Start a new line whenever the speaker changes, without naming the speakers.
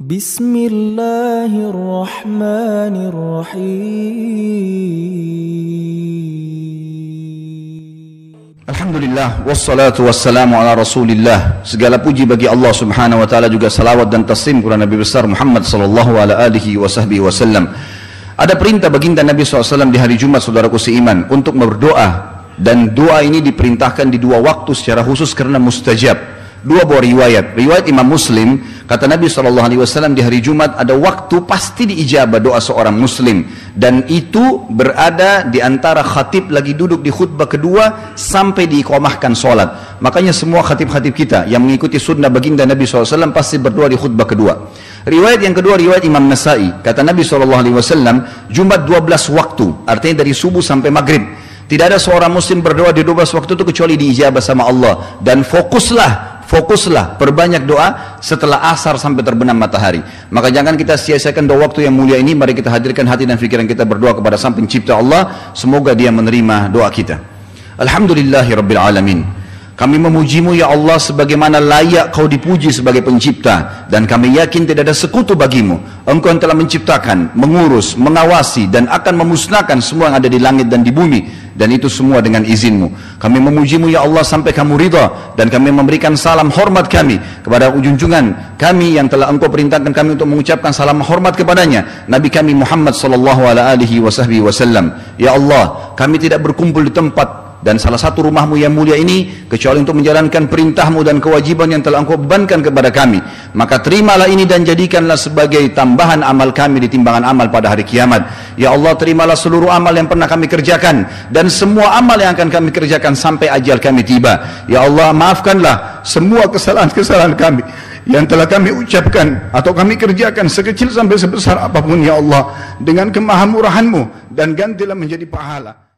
Bismillahirrahmanirrahim. Alhamdulillah, wassalatu wassalamu ala rasulillah. Segala puji bagi Allah subhanahu wa ta'ala, juga salawat dan taslim kepada Nabi besar Muhammad sallallahu alaihi wasallam. Ada perintah baginda Nabi SAW di hari Jumat, saudaraku seiman, untuk berdoa. Dan doa ini diperintahkan di dua waktu secara khusus karena mustajab. Dua buah riwayat Imam Muslim, kata Nabi SAW di hari Jumat ada waktu pasti diijabah doa seorang Muslim, dan itu berada di antara khatib lagi duduk di khutbah kedua sampai diiqamahkan sholat. Makanya semua khatib-khatib kita yang mengikuti sunnah baginda Nabi SAW pasti berdoa di khutbah kedua. Riwayat yang kedua, riwayat Imam Nasai, kata Nabi SAW, Jumat 12 waktu, artinya dari subuh sampai maghrib. Tidak ada seorang Muslim berdoa di 12 waktu itu kecuali diijabah sama Allah. Dan fokuslah, perbanyak doa setelah asar sampai terbenam matahari. Maka jangan kita sia-siakan doa waktu yang mulia ini. Mari kita hadirkan hati dan pikiran kita berdoa kepada Sang Pencipta Allah. Semoga Dia menerima doa kita. Alhamdulillahirabbil alamin. Kami memujimu ya Allah sebagaimana layak kau dipuji sebagai pencipta, dan kami yakin tidak ada sekutu bagimu. Engkau yang telah menciptakan, mengurus, mengawasi dan akan memusnahkan semua yang ada di langit dan di bumi, dan itu semua dengan izinmu. Kami memujimu ya Allah sampai kamu ridha, dan kami memberikan salam hormat kami kepada junjungan kami yang telah engkau perintahkan kami untuk mengucapkan salam hormat kepadanya, Nabi kami Muhammad sallallahu alaihi wasallam. Ya Allah, kami tidak berkumpul di tempat dan salah satu rumahmu yang mulia ini kecuali untuk menjalankan perintahmu dan kewajiban yang telah engkau bebankan kepada kami. Maka terimalah ini dan jadikanlah sebagai tambahan amal kami di timbangan amal pada hari kiamat. Ya Allah, terimalah seluruh amal yang pernah kami kerjakan dan semua amal yang akan kami kerjakan sampai ajal kami tiba. Ya Allah, maafkanlah semua kesalahan-kesalahan kami yang telah kami ucapkan atau kami kerjakan, sekecil sampai sebesar apapun ya Allah, dengan kemahamurahan-Mu, dan gantilah menjadi pahala